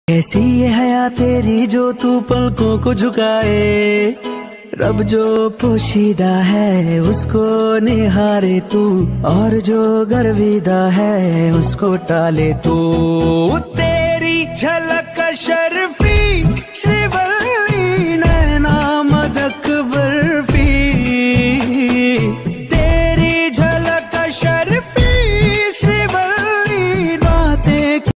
कैसी ये हया तेरी जो तू पलकों को झुकाए, रब जो पोशीदा है उसको निहारे तू, और जो गर्विदा है उसको टाले तू। तेरी झलक